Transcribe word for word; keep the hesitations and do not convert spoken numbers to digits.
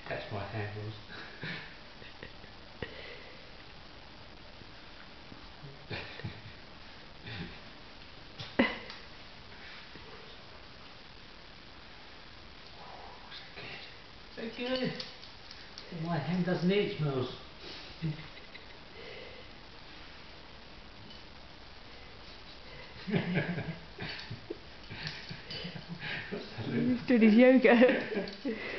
That's my handles. So good. So good. My hand doesn't itch, Mills. He's doing his yoga.